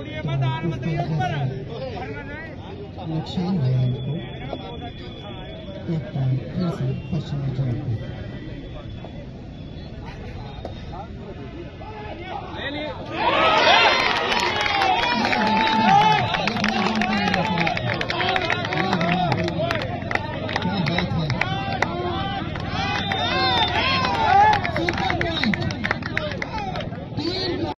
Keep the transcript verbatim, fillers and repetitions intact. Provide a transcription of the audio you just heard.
लक्ष्य है को एक पॉइंट फिर से पश्चिमी जवाब